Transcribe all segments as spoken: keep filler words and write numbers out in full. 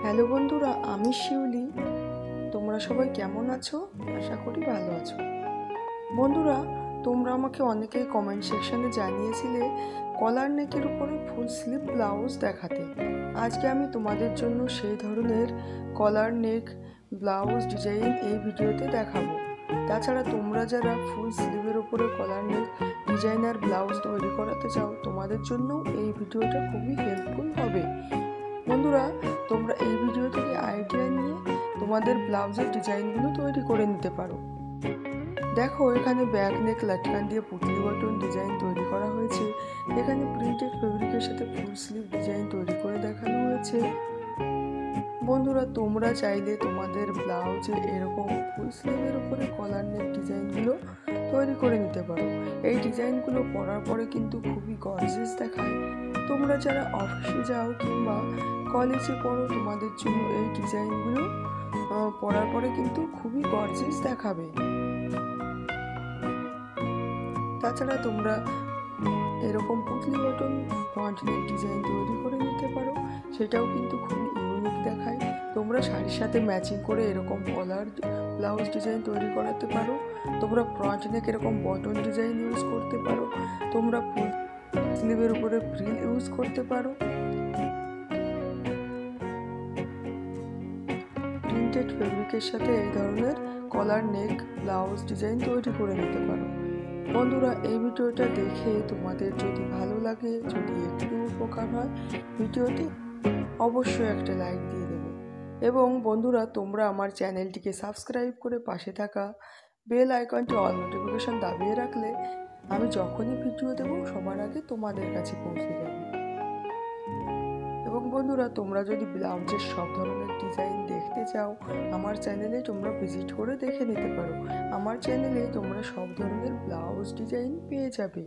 Hello বন্ধুরা, আমি শিউলি। তোমরা সবাই কেমন আছো? আশা করি ভালো আছো। বন্ধুরা, তোমরা আমাকে অনেকেই কমেন্ট সেকশনে জানিয়েছিলে কলার নেকের উপরে ফুল স্লিভ ব্লাউজ দেখাতে। আজকে আমি তোমাদের জন্য সেই ধরনের কলার নেক ব্লাউজ ডিজাইন এই ভিডিওতে দেখাবো। তাছাড়া তোমরা যারা ফুল স্লিভের উপরে কলার নেক ডিজাইনার ব্লাউজ তৈরি করাতে চাও, তোমাদের জন্য এই ভিডিওটা খুবই হেল্পফুল হবে। বন্ধুরা, তোমরা এই ভিডিও থেকে আইডিয়া নিয়ে তোমাদের ব্লাউজের ডিজাইনগুলো তৈরি করে নিতে পারো। দেখো, এখানে ব্যাক নেক লাটকান দিয়ে পুটলি বাটন ডিজাইন তৈরি করা হয়েছে। এখানে প্রিন্টেড ফেব্রিকের সাথে ফুল স্লিভ ডিজাইন তৈরি করে দেখানো হয়েছে। বন্ধুরা, তোমরা চাইলে তোমাদের ব্লাউজে এরকম ফুল স্লিভের উপরে কলার নেক ডিজাইনগুলো তৈরি করে নিতে পারো। এই ডিজাইনগুলো পরার পরে কিন্তু খুবই গর্জিয়াস দেখায়। তোমরা যারা অফিসে যাও কিংবা কলেজে পড়ো, তোমাদের জন্য এই ডিজাইনগুলো পরার পরে কিন্তু খুবই গর্জিয়াস দেখাবে। তাছাড়া তোমরা এরকম পুতলি বাটন ফ্রন্ট নেক ডিজাইন তৈরি করে নিতে পারো, সেটাও কিন্তু খুবই ইউনিক দেখায়। তোমরা শাড়ির সাথে ম্যাচিং করে এরকম কলার ব্লাউজ ডিজাইন তৈরি করাতে পারো। তোমরা ফ্রন্ট নেক এরকম বটন ডিজাইন ইউজ করতে পারো। তোমরা ফুল স্লিভের উপরে ফ্রিল ইউজ করতে পারো। প্রিন্টেড ফেব্রিকের সাথে এই ধরনের কলার নেক ব্লাউজ ডিজাইন তৈরি করে নিতে পারো। বন্ধুরা, এই ভিডিওটা দেখে তোমাদের যদি ভালো লাগে, যদি একটু উপকার হয়, ভিডিওতে অবশ্যই একটা লাইক দিয়ে দেবে। এবং বন্ধুরা, তোমরা আমার চ্যানেলটিকে সাবস্ক্রাইব করে পাশে থাকা বেল আইকনটি অল নোটিফিকেশন দাবিয়ে রাখলে আমি যখনই ভিডিও দেবো সবার আগে তোমাদের কাছে পৌঁছে যাবে। এবং বন্ধুরা, তোমরা যদি ব্লাউজের সব ধরনের ডিজাইন দেখতে চাও, আমার চ্যানেলে তোমরা ভিজিট করে দেখে নিতে পারো। আমার চ্যানেলে তোমরা সব ধরনের ব্লাউজ ডিজাইন পেয়ে যাবে।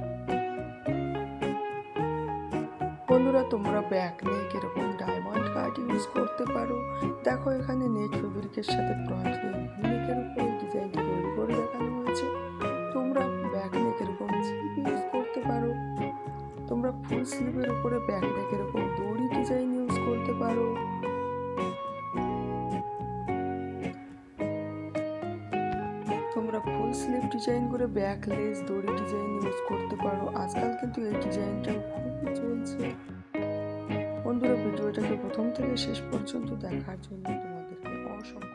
বন্ধুরা, তোমরা ব্যাক নেক এরকম ডায়মন্ড কাট ইউজ করতে পারো। দেখো, এখানে নেট ফেব্রিকের সাথে ফ্রন্ট নেক নেকের উপরে ডিজাইনটি তৈরি করে দেখানো হয়েছে। তোমরা ব্যাক নেক এরকম স্লিভ ইউজ করতে পারো। তোমরা ফুল স্লিভের উপরে ব্যাক নেক এরকম দড়ি ডিজাইন ইউজ করতে পারো। তোমরা ফুল স্লিভ ডিজাইন করে ব্যাক লেস দড়ি ডিজাইন ইউজ করতে পারো। আজকাল কিন্তু এই ডিজাইনটাও খুবই চলছে। বন্ধুরা, ভিডিওটাকে প্রথম থেকে শেষ পর্যন্ত দেখার জন্য তোমাদেরকে অসংখ্য